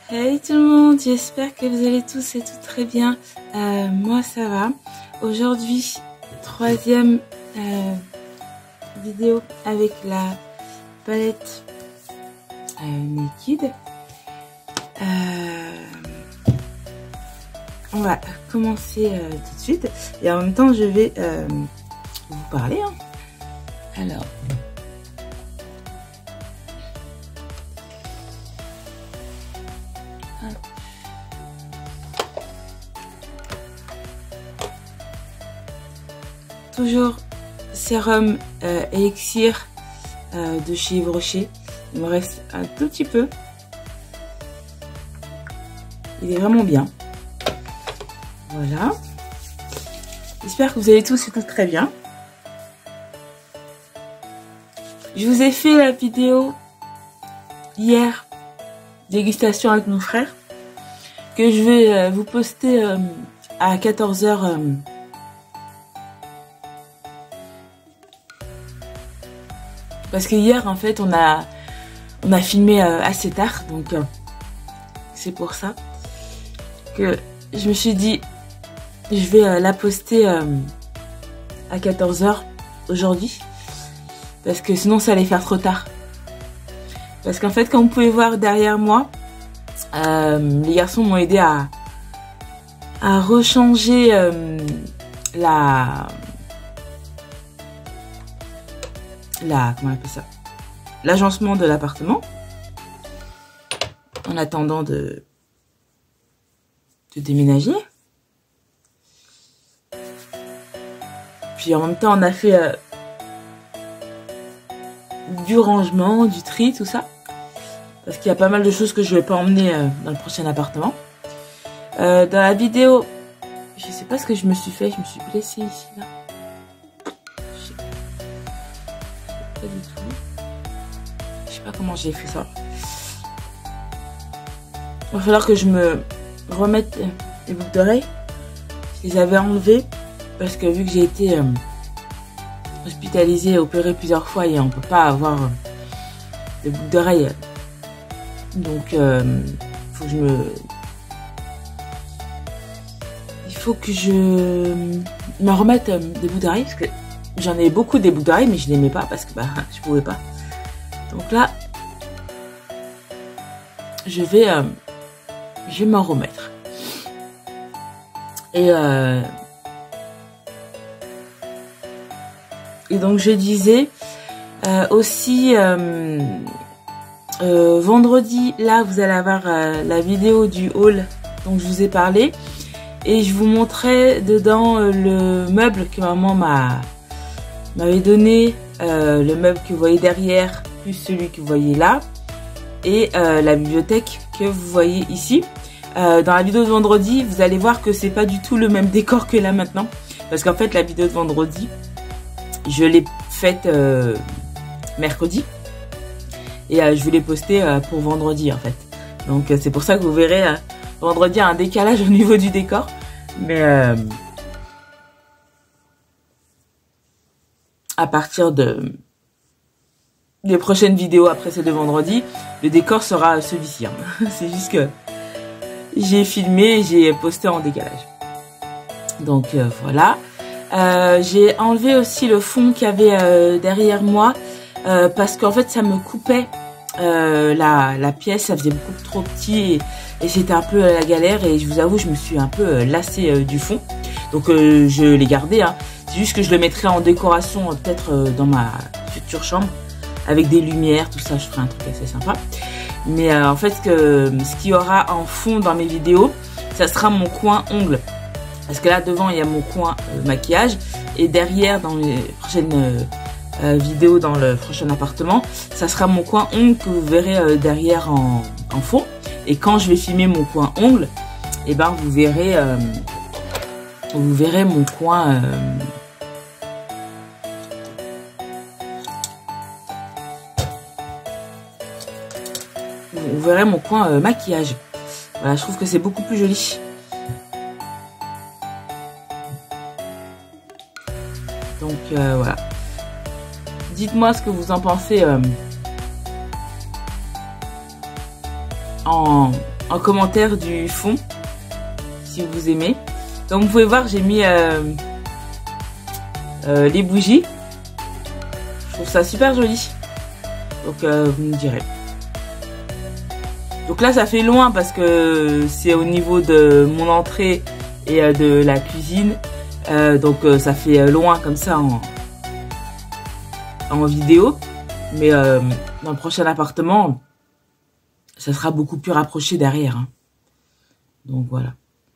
Hey tout le monde, j'espère que vous allez tous et toutes très bien. Moi ça va. Aujourd'hui, troisième vidéo avec la palette Naked. On va commencer tout de suite et en même temps je vais vous parler. Alors. Toujours sérum élixir de chez Yves Rocher. Il me reste un tout petit peu. Il est vraiment bien. Voilà. J'espère que vous allez tous et toutes très bien. Je vous ai fait la vidéo hier, dégustation avec mon frère, que je vais vous poster à 14 h. Parce que hier, en fait, on a filmé assez tard, donc c'est pour ça que je me suis dit, je vais la poster à 14 h aujourd'hui, parce que sinon ça allait faire trop tard. Parce qu'en fait, comme vous pouvez voir derrière moi, les garçons m'ont aidé à rechanger comment on appelle ça, l'agencement de l'appartement en attendant de déménager. Puis en même temps on a fait du rangement, du tri, tout ça, parce qu'il y a pas mal de choses que je vais pas emmener dans le prochain appartement. Dans la vidéo, je sais pas ce que je me suis fait, je me suis blessée ici là. Pas du tout. Je sais pas comment j'ai fait ça. Il va falloir que je me remette les boucles d'oreilles. Je les avais enlevées parce que vu que j'ai été hospitalisée, opérée plusieurs fois et on peut pas avoir des boucles d'oreilles. Donc faut que je me... Il faut que je me remette des boucles d'oreilles parce que j'en ai beaucoup des boucles d'oreilles mais je n'aimais pas parce que je pouvais pas. Donc là, je vais m'en remettre. Et donc je disais aussi vendredi, là vous allez avoir la vidéo du haul dont je vous ai parlé. Et je vous montrais dedans le meuble que maman m'avait donné, le meuble que vous voyez derrière, plus celui que vous voyez là, et la bibliothèque que vous voyez ici. Dans la vidéo de vendredi, vous allez voir que c'est pas du tout le même décor que là maintenant, parce qu'en fait la vidéo de vendredi, je l'ai faite mercredi, et je vous l'ai postée pour vendredi en fait. Donc c'est pour ça que vous verrez vendredi un décalage au niveau du décor, mais à partir des prochaines vidéos après celle de vendredi, le décor sera celui-ci. C'est juste que j'ai filmé et j'ai posté en décalage. Donc voilà. J'ai enlevé aussi le fond qu'il y avait derrière moi parce qu'en fait ça me coupait la pièce, ça faisait beaucoup trop petit et c'était un peu la galère et je vous avoue je me suis un peu lassée du fond. Donc je l'ai gardé. C'est juste que je le mettrai en décoration peut-être dans ma future chambre avec des lumières, tout ça, je ferai un truc assez sympa. Mais en fait ce qu'il y aura en fond dans mes vidéos, ça sera mon coin ongles. Parce que là devant il y a mon coin maquillage et derrière dans les prochaines vidéos dans le prochain appartement, ça sera mon coin ongles que vous verrez derrière en fond. Et quand je vais filmer mon coin ongles, et ben vous verrez mon coin vous verrez mon coin maquillage. Voilà, je trouve que c'est beaucoup plus joli. Donc voilà. Dites-moi ce que vous en pensez en en commentaire du fond si vous aimez. Comme vous pouvez voir, j'ai mis les bougies. Je trouve ça super joli. Donc vous me direz. Donc là ça fait loin parce que c'est au niveau de mon entrée et de la cuisine. Donc ça fait loin comme ça en vidéo. Mais dans le prochain appartement, ça sera beaucoup plus rapproché derrière. Hein. Donc voilà.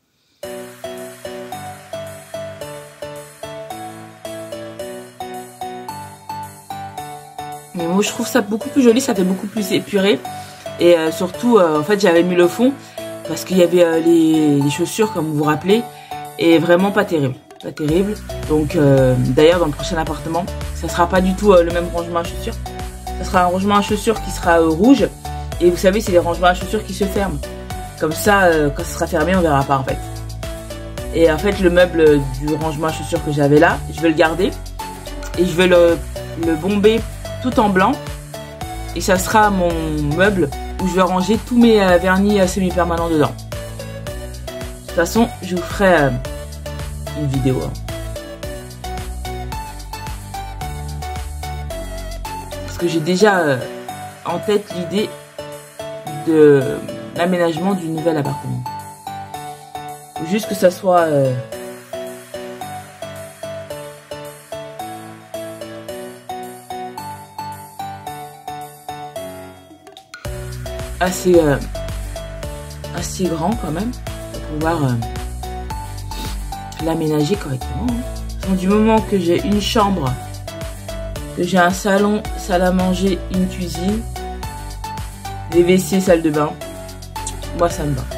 Mais moi je trouve ça beaucoup plus joli, ça fait beaucoup plus épuré. Et surtout, en fait j'avais mis le fond parce qu'il y avait les chaussures comme vous vous rappelez. Et vraiment pas terrible. Pas terrible. Donc d'ailleurs dans le prochain appartement, ça sera pas du tout le même rangement à chaussures. Ça sera un rangement à chaussures qui sera rouge. Et vous savez, c'est les rangements à chaussures qui se ferment. Comme ça, quand ce sera fermé, on verra pas en fait. Et en fait, le meuble du rangement à chaussures que j'avais là, je vais le garder. Et je vais le bomber tout en blanc. Et ça sera mon meuble où je vais ranger tous mes vernis semi-permanents dedans. De toute façon, je vous ferai une vidéo. Parce que j'ai déjà en tête l'idée de l'aménagement du nouvel appartement. Faut juste que ça soit assez grand quand même pour pouvoir l'aménager correctement. Donc, du moment que j'ai une chambre, que j'ai un salon, salle à manger, une cuisine, des WC, salle de bain, moi ça me va.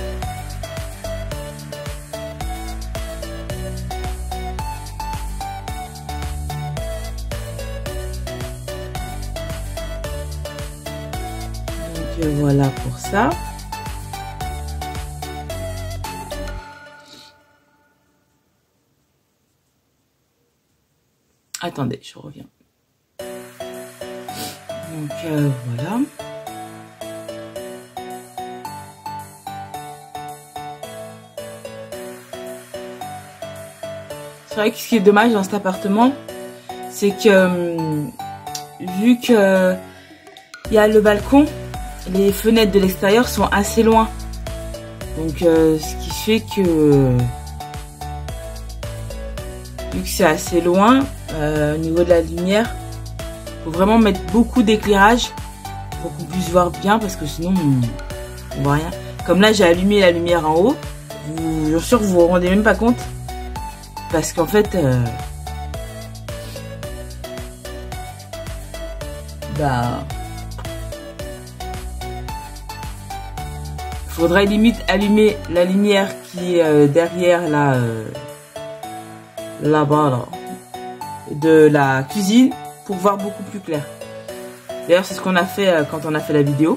Donc voilà pour ça. Attendez, je reviens. Donc voilà. C'est vrai que ce qui est dommage dans cet appartement, c'est que vu que il y a le balcon, les fenêtres de l'extérieur sont assez loin. Donc ce qui fait que vu que c'est assez loin, au niveau de la lumière, faut vraiment mettre beaucoup d'éclairage pour qu'on puisse voir bien, parce que sinon on voit rien. Comme là j'ai allumé la lumière en haut, je suis sûre que vous vous rendez même pas compte, parce qu'en fait faudrait limite allumer la lumière qui est derrière là-bas là, de la cuisine pour voir beaucoup plus clair. D'ailleurs c'est ce qu'on a fait quand on a fait la vidéo.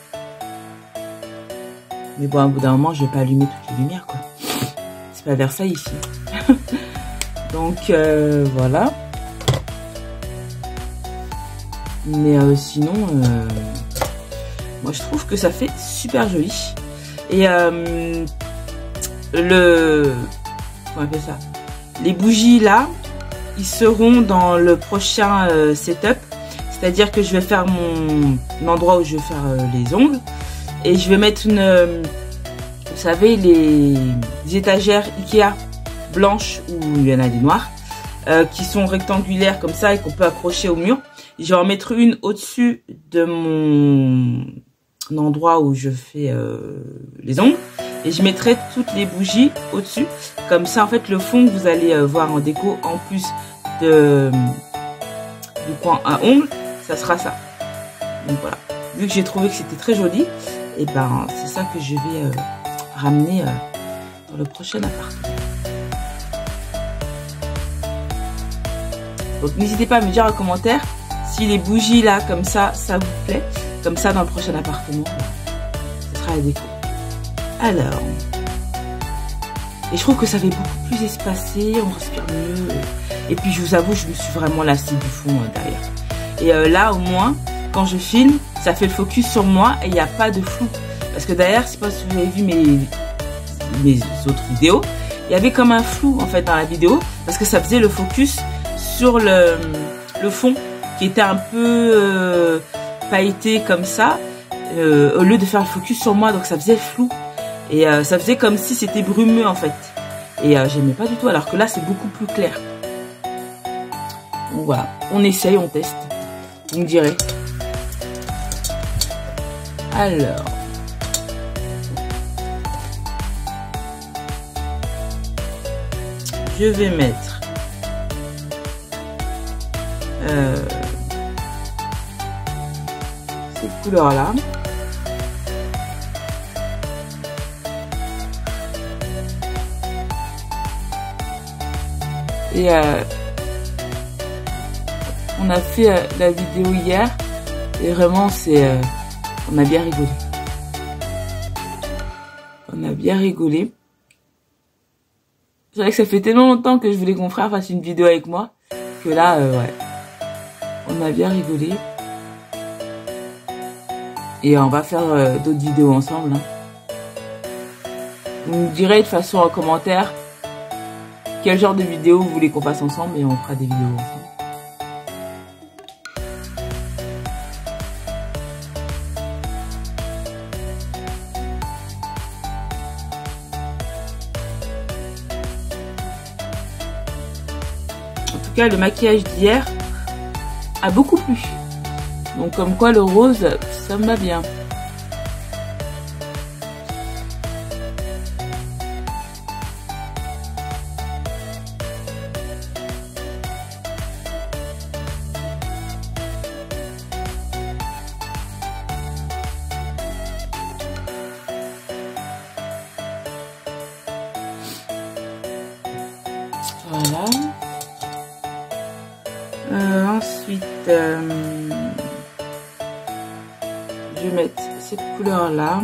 Mais bon, à bout d'un moment je vais pas allumer toutes les lumières quoi. C'est pas Versailles ici. Donc voilà. Mais sinon moi je trouve que ça fait super joli. Et comment on appelle ça, les bougies là, ils seront dans le prochain setup. C'est-à-dire que je vais faire mon endroit où je vais faire les ongles. Et je vais mettre une... vous savez, les étagères Ikea blanches, où il y en a des noires, qui sont rectangulaires comme ça et qu'on peut accrocher au mur. Et je vais en mettre une au-dessus de mon endroit où je fais les ongles. Et je mettrai toutes les bougies au-dessus. Comme ça, en fait, le fond que vous allez voir en déco, en plus du coin à ongles, ça sera ça. Donc voilà. Vu que j'ai trouvé que c'était très joli, et ben c'est ça que je vais ramener dans le prochain appartement. Donc n'hésitez pas à me dire en commentaire si les bougies là comme ça vous plaît. Comme ça dans le prochain appartement, ce sera la déco. Alors, et je trouve que ça fait beaucoup plus espacé, on respire mieux. Et puis je vous avoue, je me suis vraiment lassée du fond derrière. Et là au moins, quand je filme, ça fait le focus sur moi et il n'y a pas de flou. Parce que derrière, je sais pas si vous avez vu mes autres vidéos, il y avait comme un flou en fait dans la vidéo parce que ça faisait le focus sur le fond qui était un peu pailleté comme ça au lieu de faire le focus sur moi, donc ça faisait flou et ça faisait comme si c'était brumeux en fait et j'aimais pas du tout, alors que là c'est beaucoup plus clair. Donc voilà, on essaye, on teste, vous me direz. Alors je vais mettre cette couleur là. Et on a fait la vidéo hier et vraiment c'est on a bien rigolé. On a bien rigolé. C'est vrai que ça fait tellement longtemps que je voulais que mon frère fasse une vidéo avec moi que là, ouais, on a bien rigolé. Et on va faire d'autres vidéos ensemble. Hein. Vous me direz de façon en commentaire quel genre de vidéo vous voulez qu'on fasse ensemble et on fera des vidéos ensemble. En tout cas, le maquillage d'hier a beaucoup plu. Donc comme quoi le rose, ça me va bien. Voilà. Ensuite, je vais mettre cette couleur là.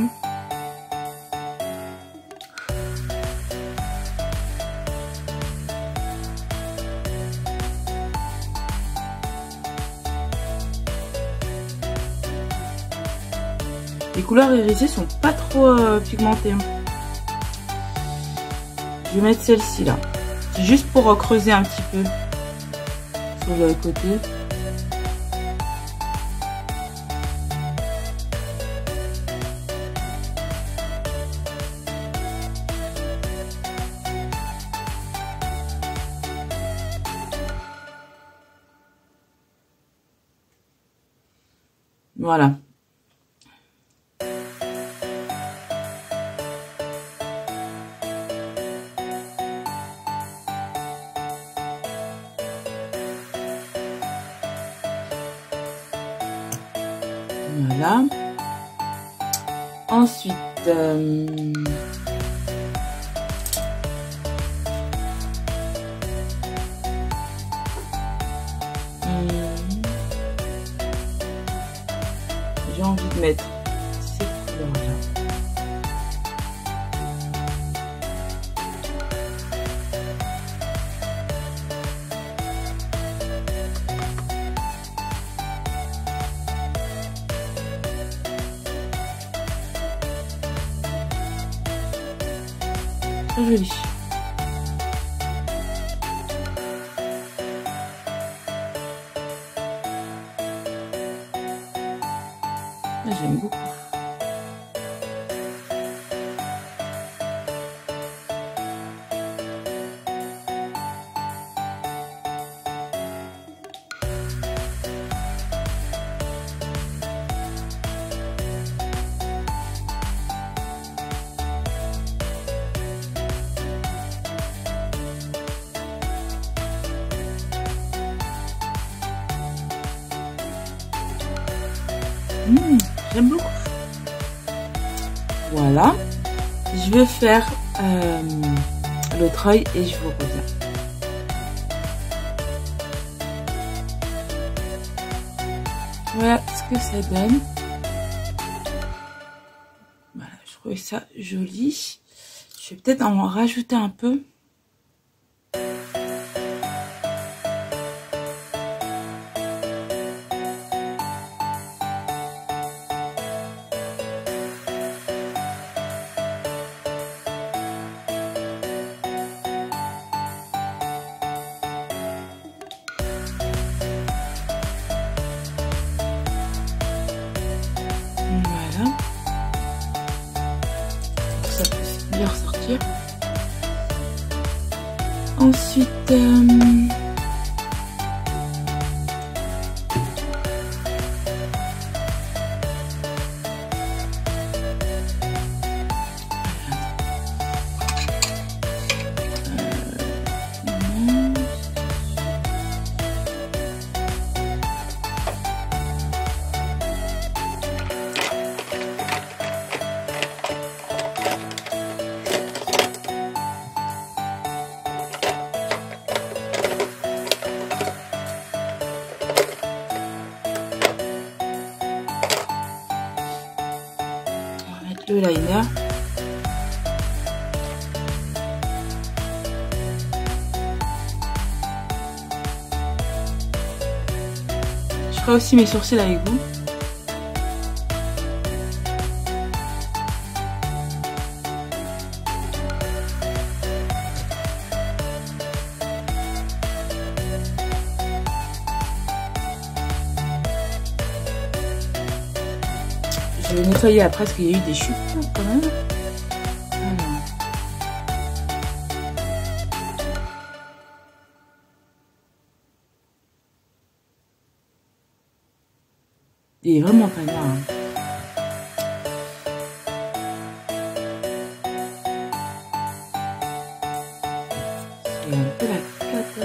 Les couleurs irisées sont pas trop pigmentées. Je vais mettre celle-ci là. C'est juste pour creuser un petit peu sur le côté. Voilà. Voilà. Ensuite, j'ai envie de mettre cette couleur-là. Très joli. J'aime beaucoup. J'aime beaucoup. Voilà. Je vais faire l'autre œil et je vous reviens. Voilà ce que ça donne. Voilà, je trouvais ça joli. Je vais peut-être en rajouter un peu. Je vais ressortir. Ensuite, le liner. Je ferai aussi mes sourcils avec vous. Je vais nettoyer après parce qu'il y a eu des chutes quand même. Alors. Il est vraiment pas bien. Hein. C'est un peu la cata.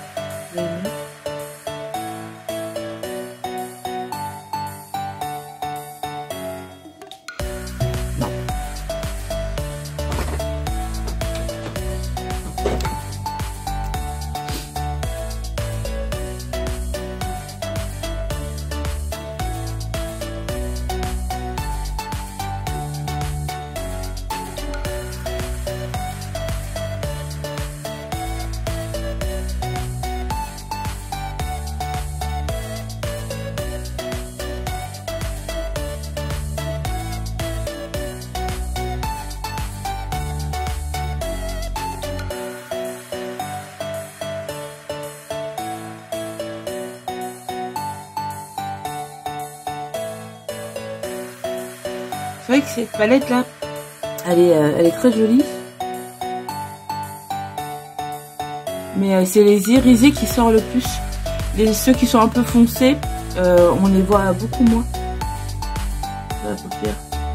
C'est vrai que cette palette là, elle est très jolie. Mais c'est les irisés qui sortent le plus. Ceux qui sont un peu foncés, on les voit beaucoup moins. La paupière.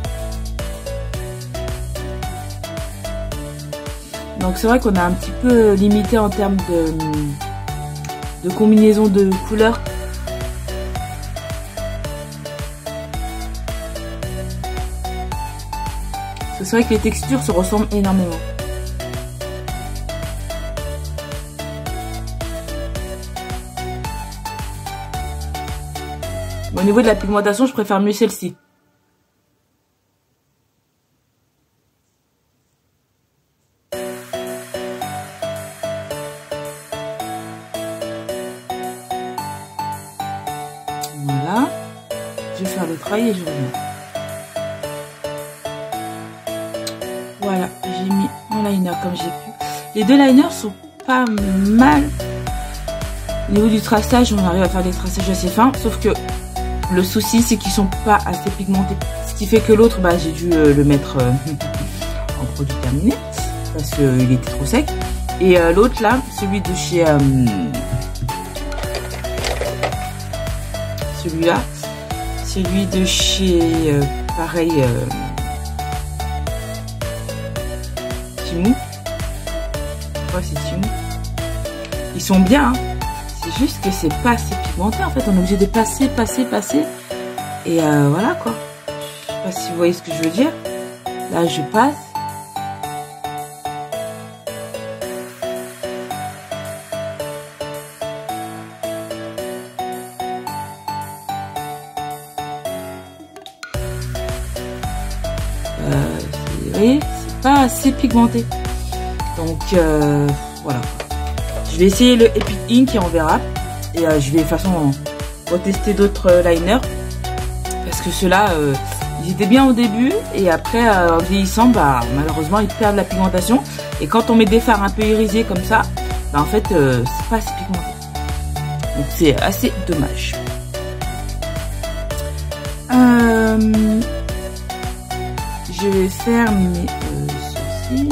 Donc c'est vrai qu'on a un petit peu limité en termes de combinaison de couleurs. C'est vrai que les textures se ressemblent énormément. Au niveau de la pigmentation, je préfère mieux celle-ci. Voilà. Je vais faire le travail et je reviens. Voilà, j'ai mis mon liner comme j'ai pu. Les deux liners sont pas mal. Au niveau du traçage, on arrive à faire des traçages assez fins. Sauf que le souci, c'est qu'ils sont pas assez pigmentés. Ce qui fait que l'autre, bah, j'ai dû le mettre en produit terminé. Parce qu'il était trop sec. Et l'autre là, celui de chez... celui-là. Celui de chez... pareil... Timou. Je crois que c'est Timou. Ils sont bien, hein. C'est juste que c'est pas assez pigmenté en fait. On est obligé de passer. Et voilà quoi. Je sais pas si vous voyez ce que je veux dire. Là je passe. Vous voyez, c'est pas assez pigmenté. Donc voilà. Je vais essayer le Epic Ink et on verra. Et je vais de toute façon retester d'autres liners. Parce que ceux-là, ils étaient bien au début. Et après, en vieillissant, bah, malheureusement, ils perdent la pigmentation. Et quand on met des fards un peu irisés comme ça, bah, en fait, c'est pas assez pigmenté. Donc c'est assez dommage. Je vais faire mes sourcils. ici.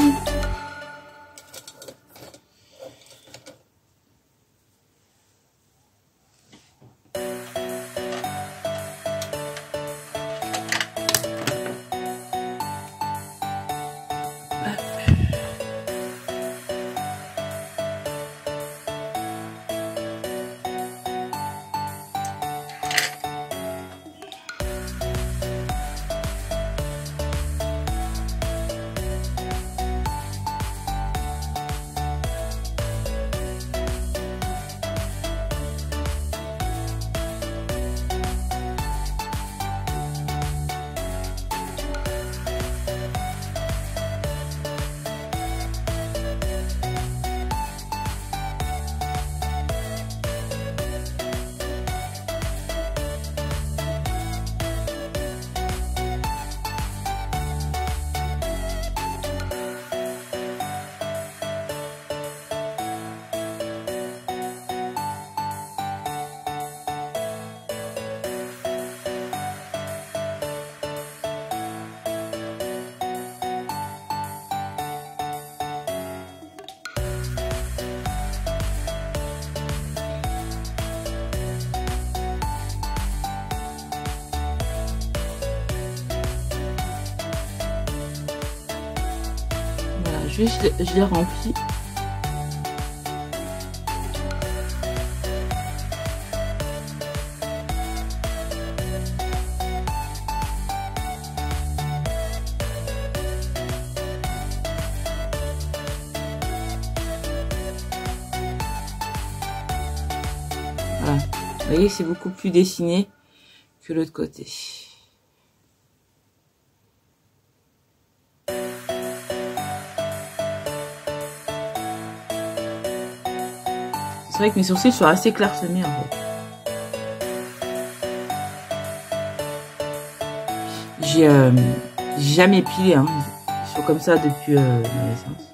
Je l'ai rempli. Voilà. Vous voyez, c'est beaucoup plus dessiné que l'autre côté. C'est vrai que mes sourcils sont assez clairsemés en fait. J'ai jamais épilé, hein. Ils sont comme ça depuis ma naissance.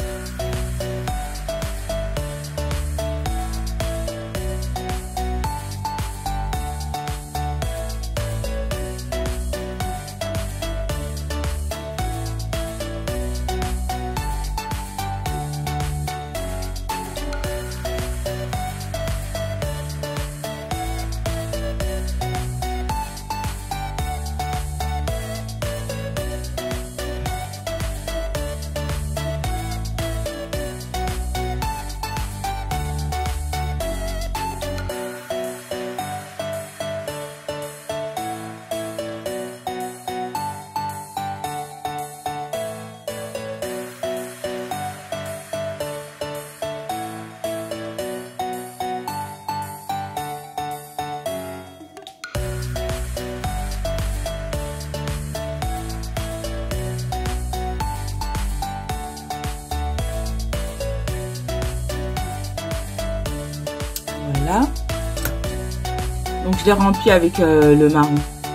Voilà. Donc je l'ai rempli avec le marron.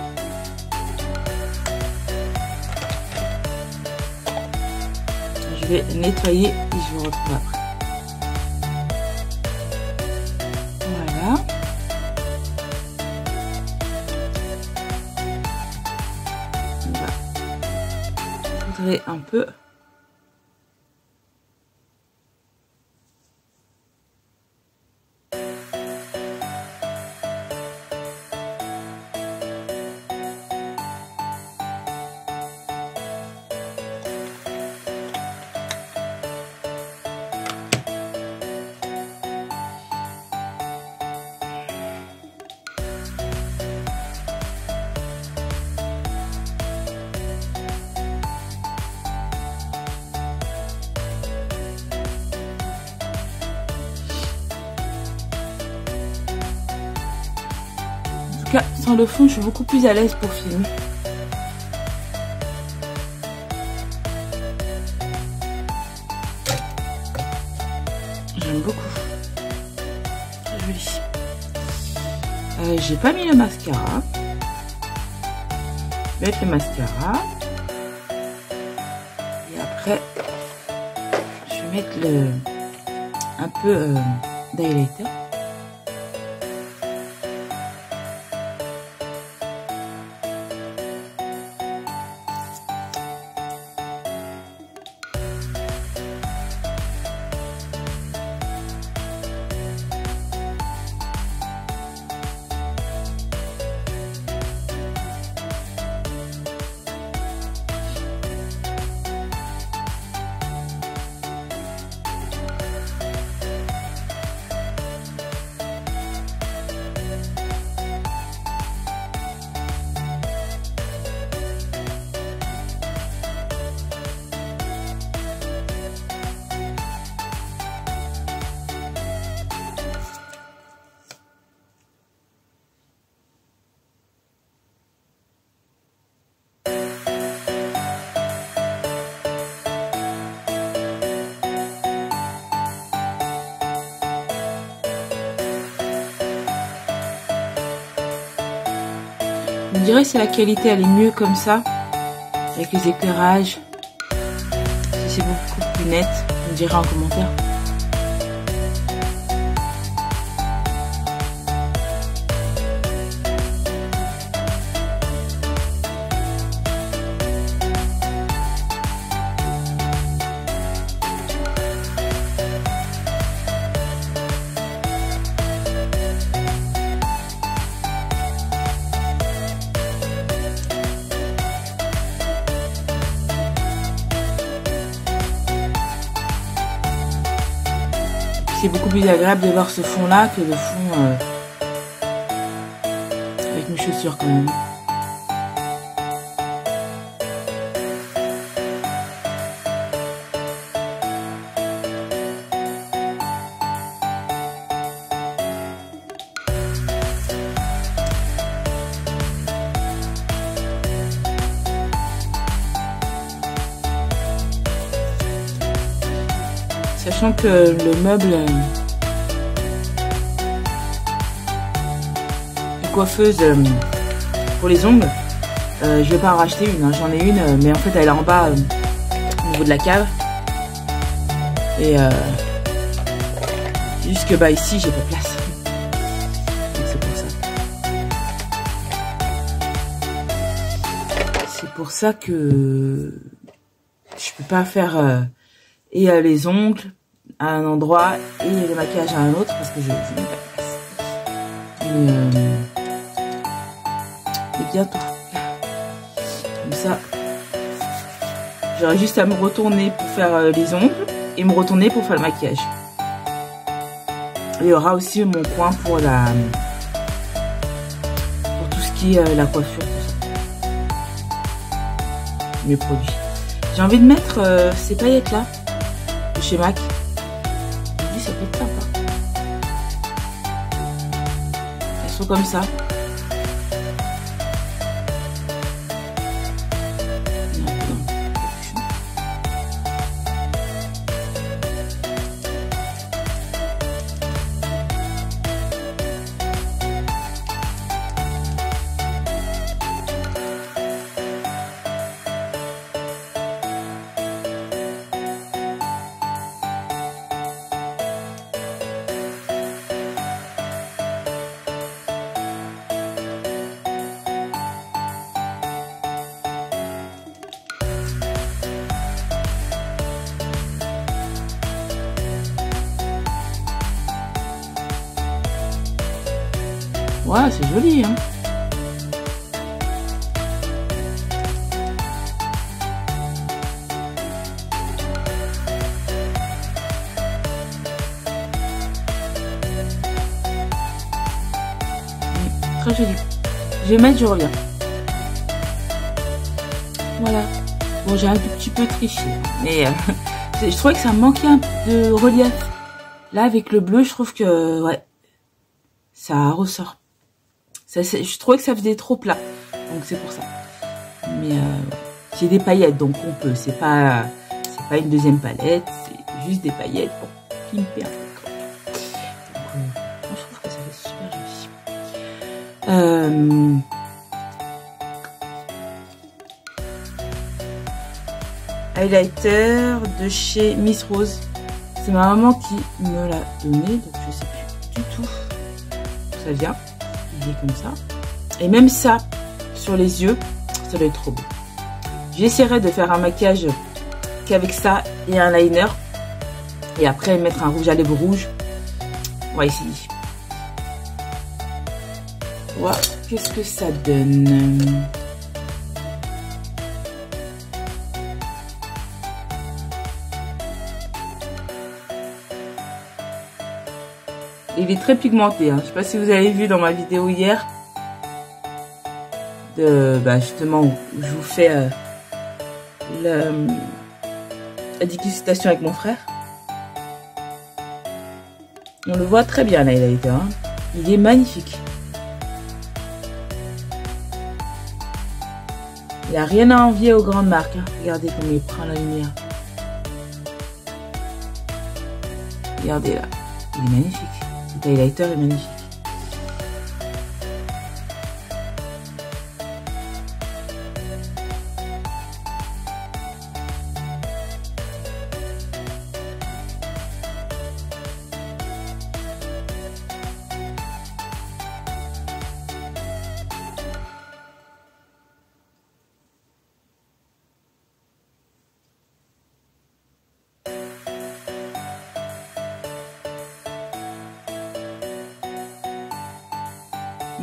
Je vais nettoyer et je vous retrouve après. Voilà. On va poudrer un peu. Sans le fond, je suis beaucoup plus à l'aise pour filmer. J'aime beaucoup. Très joli. J'ai pas mis le mascara. Je vais mettre le mascara. Et après, je vais mettre un peu d'highlighter. Je me dirais si la qualité elle est mieux comme ça, avec les éclairages. Si c'est beaucoup plus net, vous me direz en commentaire. C'est beaucoup plus agréable de voir ce fond là que le fond avec mes chaussures quand même. Sachant que le meuble, la coiffeuse pour les ongles, je vais pas en racheter une, hein. J'en ai une, mais en fait elle est en bas au niveau de la cave. Et juste que bah ici j'ai pas de place. Donc c'est pour ça. C'est pour ça que je peux pas faire et les ongles à un endroit et le maquillage à un autre parce que je n'ai pas de place. Et bientôt. Comme ça, j'aurai juste à me retourner pour faire les ongles et me retourner pour faire le maquillage. Il y aura aussi mon coin pour tout ce qui est la coiffure, tout ça. Mes produits. J'ai envie de mettre ces paillettes là de chez MAC. Je me dis ça peut être sympa. Elles sont comme ça. Ouais, c'est joli, hein. Très joli. Je vais mettre, je reviens. Voilà. Bon, j'ai un tout petit peu triché, mais je trouvais que ça manquait un peu de relief. Là, avec le bleu, je trouve que ouais, ça ressort. Je trouvais que ça faisait trop plat, donc c'est pour ça. Mais j'ai des paillettes, donc on peut. C'est pas une deuxième palette, c'est juste des paillettes pour pimper un peu. Donc, je trouve que ça fait super joli. Highlighter de chez Miss Rose. C'est ma maman qui me l'a donné, donc je sais plus du tout d'où ça vient. Il est comme ça. Et même ça, sur les yeux, ça doit être trop beau. J'essaierai de faire un maquillage qu'avec ça et un liner. Et après mettre un rouge à lèvres rouge. On va essayer. Voilà, qu'est-ce que ça donne? Il est très pigmenté, hein. Je sais pas si vous avez vu dans ma vidéo hier. Justement, où je vous fais la dégustation avec mon frère. On le voit très bien, l'highlighter, hein. Il est magnifique. Il n'y a rien à envier aux grandes marques, hein. Regardez comme il prend la lumière. Regardez là. Il est magnifique. Cet highlighter est magnifique.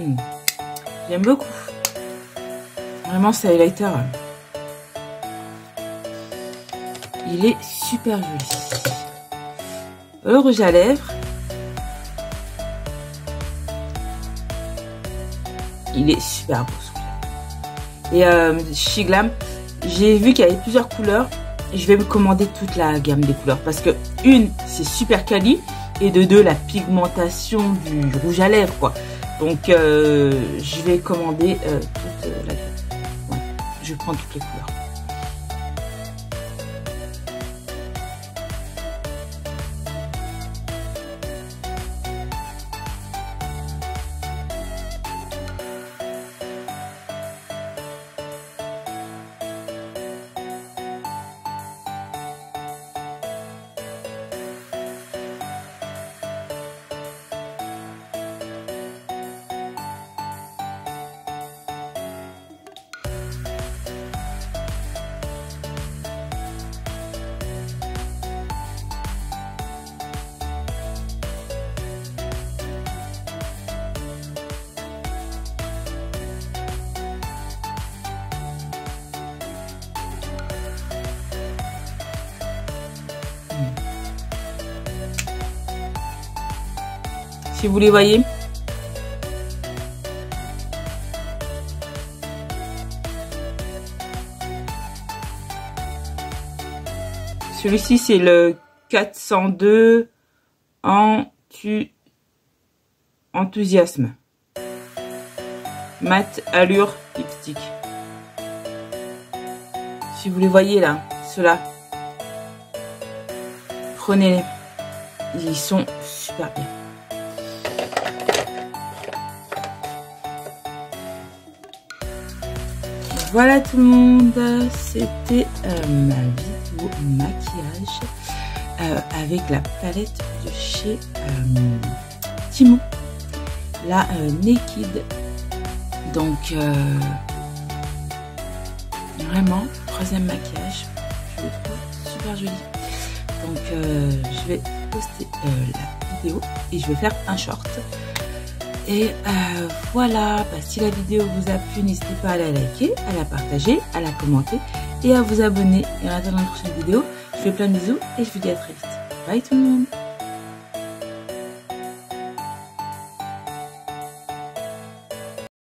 J'aime beaucoup. Vraiment, ce highlighter, il est super joli. Le rouge à lèvres, il est super beau. Et chez Glam, j'ai vu qu'il y avait plusieurs couleurs. Je vais me commander toute la gamme des couleurs parce que une, c'est super quali, et de deux, la pigmentation du rouge à lèvres, quoi. Donc, je vais commander toute la gamme. Ouais, je prends toutes les couleurs. Si vous les voyez, celui-ci c'est le 402 Enthousiasme mat allure lipstick. Si vous les voyez là, ceux-là, prenez-les, ils sont super bien. Voilà tout le monde, c'était ma vidéo maquillage avec la palette de chez Timo, la Naked. Donc vraiment, troisième maquillage, je le trouve super joli. Donc je vais poster la vidéo et je vais faire un short. Et voilà, si la vidéo vous a plu, n'hésitez pas à la liker, à la partager, à la commenter et à vous abonner. Et en attendant la prochaine vidéo, je vous fais plein de bisous et je vous dis à très vite. Bye tout le monde.